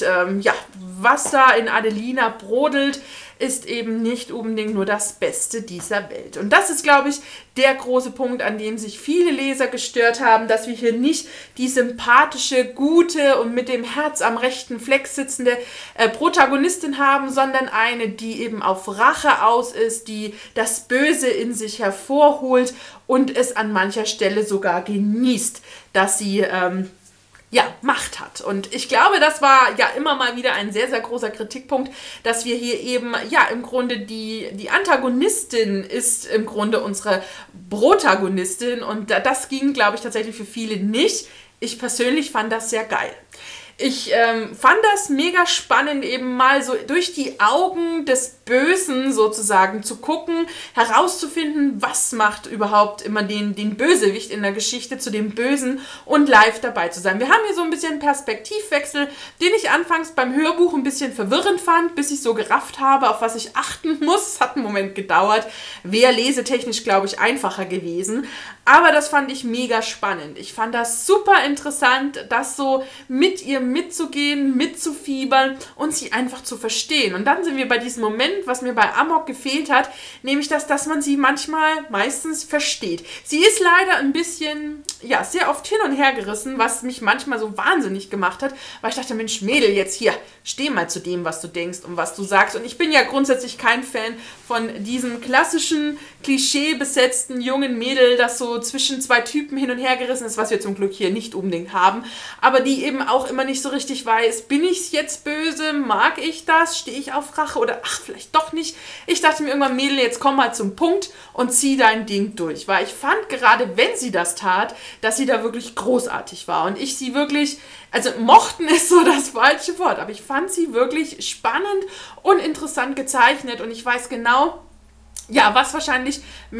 was da in Adelina brodelt, ist eben nicht unbedingt nur das Beste dieser Welt. Und das ist, glaube ich, der große Punkt, an dem sich viele Leser gestört haben, dass wir hier nicht die sympathische, gute und mit dem Herz am rechten Fleck sitzende Protagonistin haben, sondern eine, die eben auf Rache aus ist, die das Böse in sich hervorholt und es an mancher Stelle sogar genießt, dass sie Macht hat. Und ich glaube, das war immer mal wieder ein sehr, sehr großer Kritikpunkt, dass wir hier eben, im Grunde die Antagonistin ist im Grunde unsere Protagonistin und das ging, glaube ich, tatsächlich für viele nicht. Ich persönlich fand das sehr geil. Ich fand das mega spannend, eben mal so durch die Augen des Bösen sozusagen zu gucken, herauszufinden, was macht überhaupt immer den Bösewicht in der Geschichte zu dem Bösen und live dabei zu sein. Wir haben hier so ein bisschen Perspektivwechsel, den ich anfangs beim Hörbuch ein bisschen verwirrend fand, bis ich so gerafft habe, auf was ich achten muss. Es hat einen Moment gedauert, wäre lesetechnisch, glaube ich, einfacher gewesen. Aber das fand ich mega spannend. Ich fand das super interessant, das so mit ihr mitzugehen, mitzufiebern und sie einfach zu verstehen. Und dann sind wir bei diesem Moment, was mir bei Amok gefehlt hat, nämlich dass man sie meistens versteht. Sie ist leider ein bisschen, sehr oft hin und her gerissen, was mich manchmal so wahnsinnig gemacht hat, weil ich dachte, Mensch, Mädel, jetzt hier, steh mal zu dem, was du denkst und was du sagst. Und ich bin ja grundsätzlich kein Fan von diesem klassischen, klischeebesetzten jungen Mädel, das so zwischen zwei Typen hin und her gerissen ist, was wir zum Glück hier nicht unbedingt haben, aber die eben auch immer nicht so richtig weiß, bin ich jetzt böse, mag ich das, stehe ich auf Rache oder ach, vielleicht doch nicht. Ich dachte mir irgendwann, Mädel, jetzt komm mal zum Punkt und zieh dein Ding durch, weil ich fand gerade, wenn sie das tat, dass sie da wirklich großartig war und ich sie wirklich, also mochten ist so das falsche Wort, aber ich fand sie wirklich spannend und interessant gezeichnet und ich weiß genau, was wahrscheinlich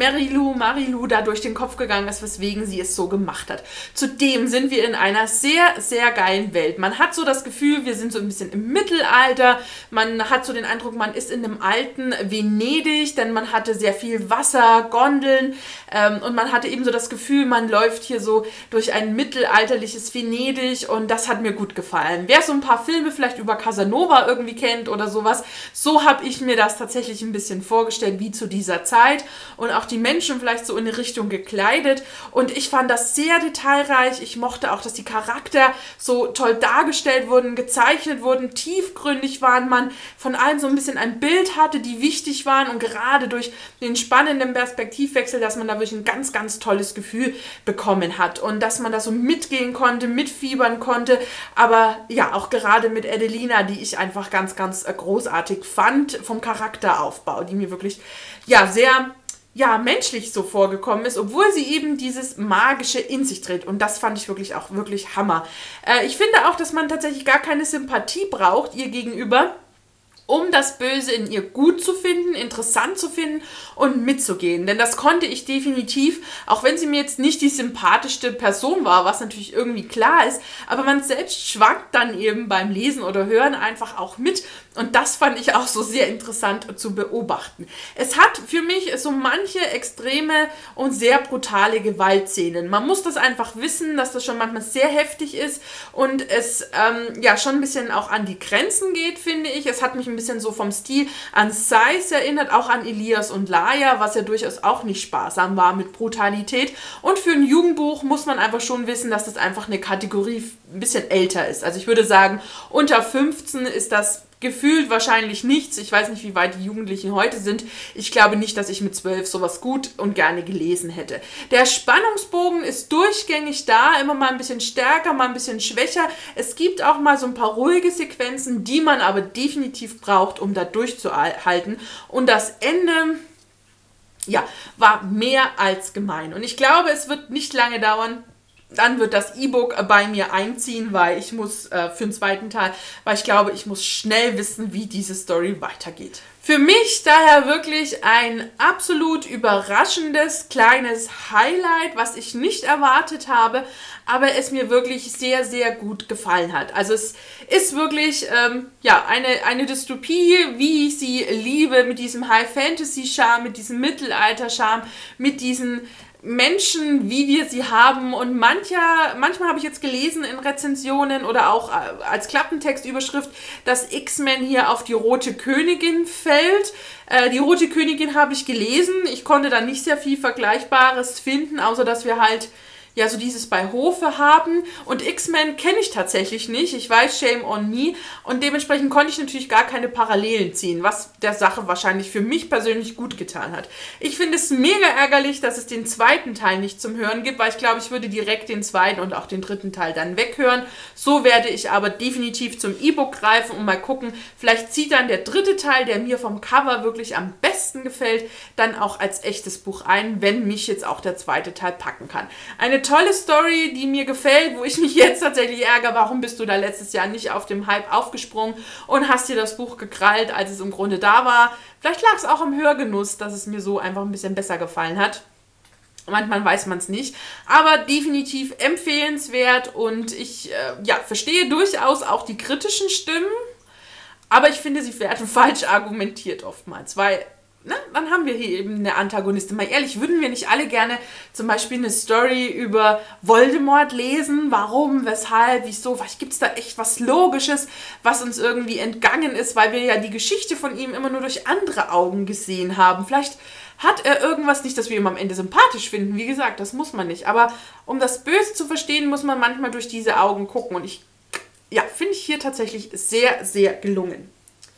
Marilu da durch den Kopf gegangen ist, weswegen sie es so gemacht hat. Zudem sind wir in einer sehr, sehr geilen Welt. Man hat so das Gefühl, wir sind so ein bisschen im Mittelalter. Man hat so den Eindruck, man ist in einem alten Venedig, denn man hatte sehr viel Wasser, Gondeln und man hatte eben so das Gefühl, man läuft hier so durch ein mittelalterliches Venedig und das hat mir gut gefallen. Wer so ein paar Filme vielleicht über Casanova irgendwie kennt oder sowas, so habe ich mir das tatsächlich ein bisschen vorgestellt, wie zu dieser Zeit und auch die Menschen vielleicht so in eine Richtung gekleidet. Und ich fand das sehr detailreich. Ich mochte auch, dass die Charakter so toll dargestellt wurden, gezeichnet wurden, tiefgründig waren, man von allem so ein bisschen ein Bild hatte, die wichtig waren und gerade durch den spannenden Perspektivwechsel, dass man da wirklich ein ganz, ganz tolles Gefühl bekommen hat und dass man da so mitgehen konnte, mitfiebern konnte, aber ja, auch gerade mit Adelina, die ich einfach ganz, ganz großartig fand vom Charakteraufbau, die mir wirklich, ja, sehr, ja, menschlich so vorgekommen ist, obwohl sie eben dieses Magische in sich trägt. Und das fand ich wirklich auch wirklich Hammer. Ich finde auch, dass man tatsächlich gar keine Sympathie braucht ihr gegenüber, um das Böse in ihr gut zu finden, interessant zu finden und mitzugehen. Denn das konnte ich definitiv, auch wenn sie mir jetzt nicht die sympathischste Person war, was natürlich irgendwie klar ist, aber man selbst schwankt dann eben beim Lesen oder Hören einfach auch mit. Und das fand ich auch so sehr interessant zu beobachten. Es hat für mich so manche extreme und sehr brutale Gewaltszenen. Man muss das einfach wissen, dass das schon manchmal sehr heftig ist und es ja schon ein bisschen auch an die Grenzen geht, finde ich. Es hat mich ein bisschen so vom Stil an Sais erinnert, auch an Elias und Laia, was ja durchaus auch nicht sparsam war mit Brutalität. Und für ein Jugendbuch muss man einfach schon wissen, dass das einfach eine Kategorie ein bisschen älter ist. Also ich würde sagen, unter 15 ist das gefühlt wahrscheinlich nichts. Ich weiß nicht, wie weit die Jugendlichen heute sind. Ich glaube nicht, dass ich mit 12 sowas gut und gerne gelesen hätte. Der Spannungsbogen ist durchgängig da, immer mal ein bisschen stärker, mal ein bisschen schwächer. Es gibt auch mal so ein paar ruhige Sequenzen, die man aber definitiv braucht, um da durchzuhalten. Und das Ende, ja, war mehr als gemein. Und ich glaube, es wird nicht lange dauern. Dann wird das E-Book bei mir einziehen, weil ich muss für den zweiten Teil, weil ich glaube, ich muss schnell wissen, wie diese Story weitergeht. Für mich daher wirklich ein absolut überraschendes kleines Highlight, was ich nicht erwartet habe, aber es mir wirklich sehr, sehr gut gefallen hat. Also es ist wirklich ja, eine Dystopie, wie ich sie liebe, mit diesem High-Fantasy-Charme, mit diesem Mittelalter-Charme, mit diesen Menschen, wie wir sie haben und manchmal habe ich jetzt gelesen in Rezensionen oder auch als Klappentextüberschrift, dass X-Men hier auf die Rote Königin fällt. Die Rote Königin habe ich gelesen, ich konnte da nicht sehr viel Vergleichbares finden, außer dass wir halt ja so dieses bei Hofe haben und X-Men kenne ich tatsächlich nicht, ich weiß, shame on me und dementsprechend konnte ich natürlich gar keine Parallelen ziehen, was der Sache wahrscheinlich für mich persönlich gut getan hat. Ich finde es mega ärgerlich, dass es den zweiten Teil nicht zum Hören gibt, weil ich glaube, ich würde direkt den zweiten und auch den dritten Teil dann weghören. So werde ich aber definitiv zum E-Book greifen und mal gucken, vielleicht zieht dann der dritte Teil, der mir vom Cover wirklich am besten gefällt, dann auch als echtes Buch ein, wenn mich jetzt auch der zweite Teil packen kann. Eine tolle Story, die mir gefällt, wo ich mich jetzt tatsächlich ärgere, warum bist du da letztes Jahr nicht auf dem Hype aufgesprungen und hast dir das Buch gekrallt, als es im Grunde da war. Vielleicht lag es auch im Hörgenuss, dass es mir so einfach ein bisschen besser gefallen hat. Manchmal weiß man es nicht, aber definitiv empfehlenswert und ich ja, verstehe durchaus auch die kritischen Stimmen, aber ich finde, sie werden falsch argumentiert oftmals, weil na, dann haben wir hier eben eine Antagonistin. Mal ehrlich, würden wir nicht alle gerne zum Beispiel eine Story über Voldemort lesen? Warum, weshalb, wieso? Vielleicht gibt es da echt was Logisches, was uns irgendwie entgangen ist, weil wir ja die Geschichte von ihm immer nur durch andere Augen gesehen haben. Vielleicht hat er irgendwas, nicht, dass wir ihn am Ende sympathisch finden. Wie gesagt, das muss man nicht. Aber um das Böse zu verstehen, muss man manchmal durch diese Augen gucken. Und ich, ja, finde ich hier tatsächlich sehr, sehr gelungen.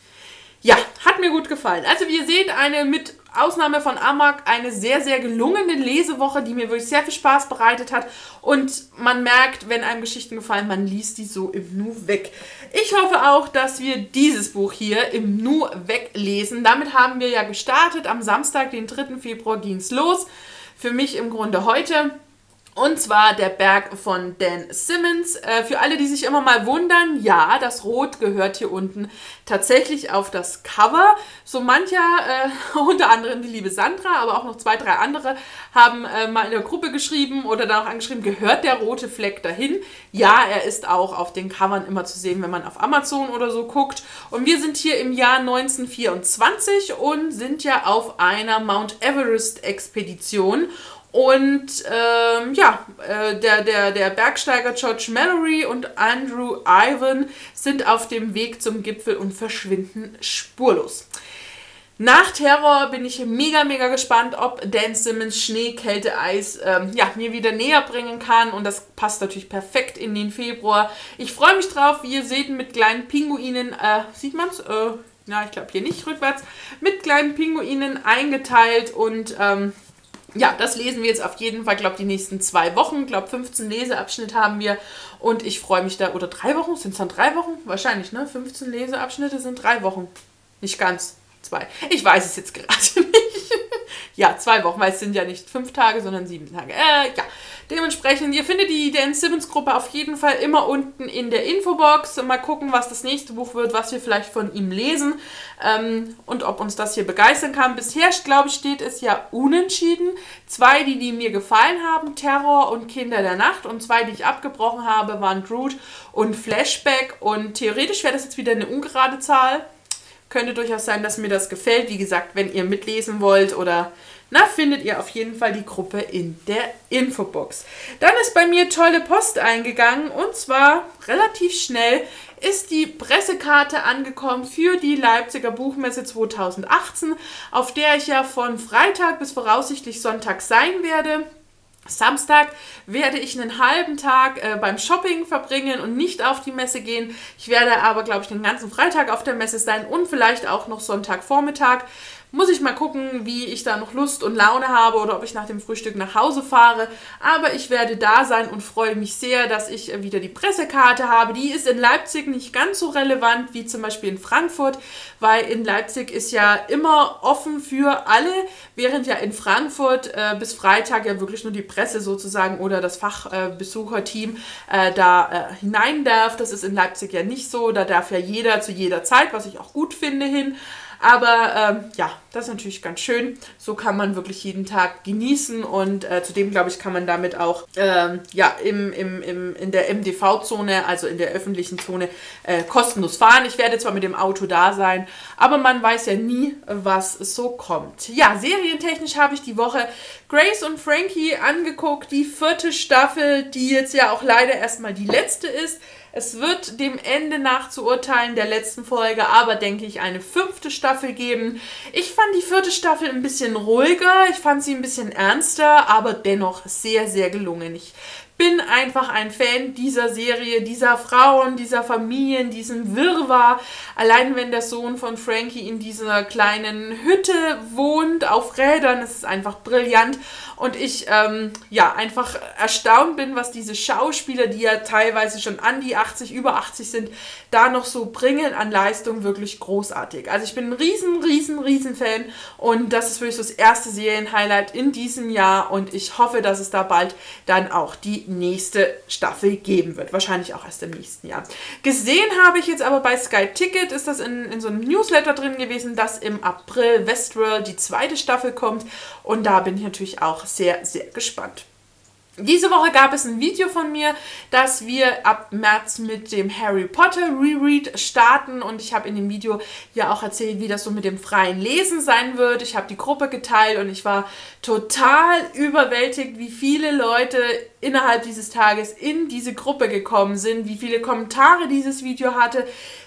Ja, hat mir gut gefallen. Also wie ihr seht, eine mit Ausnahme von Amok eine sehr, sehr gelungene Lesewoche, die mir wirklich sehr viel Spaß bereitet hat. Und man merkt, wenn einem Geschichten gefallen, man liest die so im Nu weg. Ich hoffe auch, dass wir dieses Buch hier im Nu weglesen. Damit haben wir ja gestartet. Am Samstag, den 3. Februar, ging es los. Für mich im Grunde heute. Und zwar der Berg von Dan Simmons. Für alle, die sich immer mal wundern, ja, das Rot gehört hier unten tatsächlich auf das Cover. So mancher, unter anderem die liebe Sandra, aber auch noch 2, 3 andere, haben mal in der Gruppe geschrieben oder dann auch angeschrieben, gehört der rote Fleck dahin? Ja, er ist auch auf den Covern immer zu sehen, wenn man auf Amazon oder so guckt. Und wir sind hier im Jahr 1924 und sind ja auf einer Mount Everest-Expedition. Und ja, der Bergsteiger George Mallory und Andrew Ivan sind auf dem Weg zum Gipfel und verschwinden spurlos. Nach Terror bin ich mega, mega gespannt, ob Dan Simmons Schnee, Kälte, Eis mir wieder näher bringen kann. Und das passt natürlich perfekt in den Februar. Ich freue mich drauf, wie ihr seht, mit kleinen Pinguinen, sieht man es? Ja, ich glaube hier nicht rückwärts. Mit kleinen Pinguinen eingeteilt und ja, das lesen wir jetzt auf jeden Fall, glaube die nächsten 2 Wochen. Ich glaube 15 Leseabschnitte haben wir und ich freue mich da, oder 3 Wochen? Sind es dann 3 Wochen? Wahrscheinlich, ne? 15 Leseabschnitte sind 3 Wochen. Nicht ganz. 2. Ich weiß es jetzt gerade nicht. Ja, 2 Wochen, weil es sind ja nicht 5 Tage, sondern 7 Tage. Ja, dementsprechend, ihr findet die Dan Simmons Gruppe auf jeden Fall immer unten in der Infobox. Mal gucken, was das nächste Buch wird, was wir vielleicht von ihm lesen und ob uns das hier begeistern kann. Bisher, glaube ich, steht es ja unentschieden. 2, die mir gefallen haben, Terror und Kinder der Nacht, und 2, die ich abgebrochen habe, waren Drood und Flashback, und theoretisch wäre das jetzt wieder eine ungerade Zahl. Könnte durchaus sein, dass mir das gefällt. Wie gesagt, wenn ihr mitlesen wollt oder findet ihr auf jeden Fall die Gruppe in der Infobox. Dann ist bei mir tolle Post eingegangen, und zwar relativ schnell ist die Pressekarte angekommen für die Leipziger Buchmesse 2018, auf der ich ja von Freitag bis voraussichtlich Sonntag sein werde. Samstag werde ich einen halben Tag beim Shopping verbringen und nicht auf die Messe gehen. Ich werde aber, glaube ich, den ganzen Freitag auf der Messe sein und vielleicht auch noch Sonntagvormittag. Muss ich mal gucken, wie ich da noch Lust und Laune habe oder ob ich nach dem Frühstück nach Hause fahre. Aber ich werde da sein und freue mich sehr, dass ich wieder die Pressekarte habe. Die ist in Leipzig nicht ganz so relevant wie zum Beispiel in Frankfurt, weil in Leipzig ist ja immer offen für alle, während ja in Frankfurt bis Freitag ja wirklich nur die Presse sozusagen oder das Fachbesucherteam hinein darf. Das ist in Leipzig ja nicht so. Da darf ja jeder zu jeder Zeit, was ich auch gut finde, hin. Aber ja, das ist natürlich ganz schön. So kann man wirklich jeden Tag genießen, und zudem, glaube ich, kann man damit auch in der MDV-Zone, also in der öffentlichen Zone, kostenlos fahren. Ich werde zwar mit dem Auto da sein, aber man weiß ja nie, was so kommt. Ja, serientechnisch habe ich die Woche Grace und Frankie angeguckt, die 4. Staffel, die jetzt ja auch leider erstmal die letzte ist. Es wird dem Ende nach zu urteilen der letzten Folge, aber denke ich, eine 5. Staffel geben. Ich fand die 4. Staffel ein bisschen ruhiger, ich fand sie ein bisschen ernster, aber dennoch sehr, sehr gelungen. Ich bin einfach ein Fan dieser Serie, dieser Frauen, dieser Familien, diesem Wirrwarr. Allein wenn der Sohn von Frankie in dieser kleinen Hütte wohnt, auf Rädern, das ist einfach brillant. Und ich einfach erstaunt bin, was diese Schauspieler, die ja teilweise schon an die 80, über 80 sind, da noch so bringen an Leistung, wirklich großartig. Also ich bin ein riesen Fan, und das ist wirklich so das erste Serienhighlight in diesem Jahr, und ich hoffe, dass es da bald dann auch die nächste Staffel geben wird. Wahrscheinlich auch erst im nächsten Jahr. Gesehen habe ich jetzt aber bei Sky Ticket, ist das in so einem Newsletter drin gewesen, dass im April Westworld die 2. Staffel kommt, und da bin ich natürlich auch sehr, sehr gespannt. Diese Woche gab es ein Video von mir, dass wir ab März mit dem Harry Potter Reread starten, und ich habe in dem Video ja auch erzählt, wie das so mit dem freien Lesen sein wird. Ich habe die Gruppe geteilt und ich war total überwältigt, wie viele Leute innerhalb dieses Tages in diese Gruppe gekommen sind, wie viele Kommentare dieses Video hatte.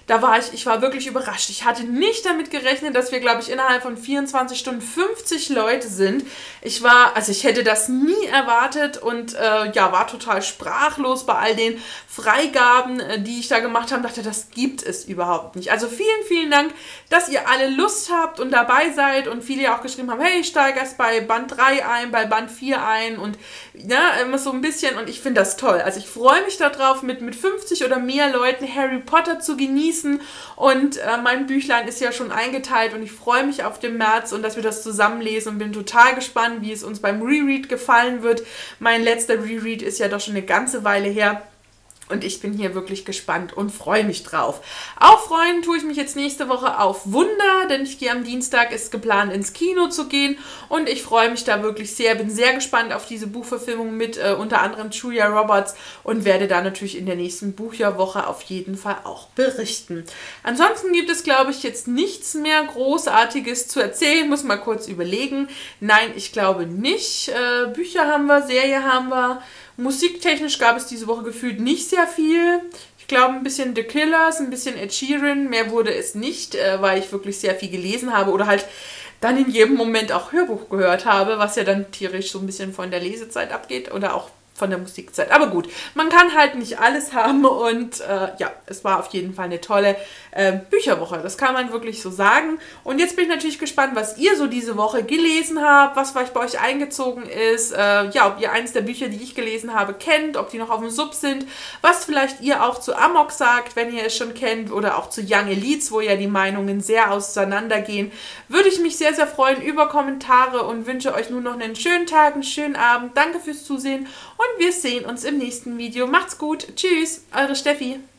Ich war wirklich überrascht. Ich hatte nicht damit gerechnet, dass wir, glaube ich, innerhalb von 24 Stunden 50 Leute sind. Ich hätte das nie erwartet und war total sprachlos bei all den Freigaben, die ich da gemacht habe. Dachte, das gibt es überhaupt nicht. Also vielen, vielen Dank, dass ihr alle Lust habt und dabei seid, und viele ja auch geschrieben haben, hey, ich steige erst bei Band 3 ein, bei Band 4 ein, und immer so ein bisschen, und ich finde das toll. Also ich freue mich darauf, mit 50 oder mehr Leuten Harry Potter zu genießen, und mein Büchlein ist ja schon eingeteilt, und ich freue mich auf den März und dass wir das zusammenlesen, und bin total gespannt, wie es uns beim Reread gefallen wird. Mein letzter Reread ist ja doch schon eine ganze Weile her. Und ich bin hier wirklich gespannt und freue mich drauf. Auch freuen tue ich mich jetzt nächste Woche auf Wunder, denn ich gehe am Dienstag, ist geplant, ins Kino zu gehen. Und ich freue mich da wirklich sehr, bin sehr gespannt auf diese Buchverfilmung mit unter anderem Julia Roberts, und werde da natürlich in der nächsten Buchjahrwoche auf jeden Fall auch berichten. Ansonsten gibt es, glaube ich, jetzt nichts mehr Großartiges zu erzählen. Muss mal kurz überlegen. Nein, ich glaube nicht. Bücher haben wir, Serie haben wir. Musiktechnisch gab es diese Woche gefühlt nicht sehr viel. Ich glaube ein bisschen The Killers, ein bisschen Ed Sheeran, mehr wurde es nicht, weil ich wirklich sehr viel gelesen habe oder halt dann in jedem Moment auch Hörbuch gehört habe, was ja dann tierisch so ein bisschen von der Lesezeit abgeht oder auch von der Musikzeit. Aber gut, man kann halt nicht alles haben und ja, es war auf jeden Fall eine tolle Bücherwoche. Das kann man wirklich so sagen. Und jetzt bin ich natürlich gespannt, was ihr so diese Woche gelesen habt, was vielleicht bei euch eingezogen ist. Ja, ob ihr eins der Bücher, die ich gelesen habe, kennt, ob die noch auf dem Sub sind, was vielleicht ihr auch zu Amok sagt, wenn ihr es schon kennt, oder auch zu Young Elites, wo ja die Meinungen sehr auseinandergehen. Würde ich mich sehr, sehr freuen über Kommentare und wünsche euch nun noch einen schönen Tag, einen schönen Abend. Danke fürs Zusehen und wir sehen uns im nächsten Video. Macht's gut. Tschüss, eure Steffi.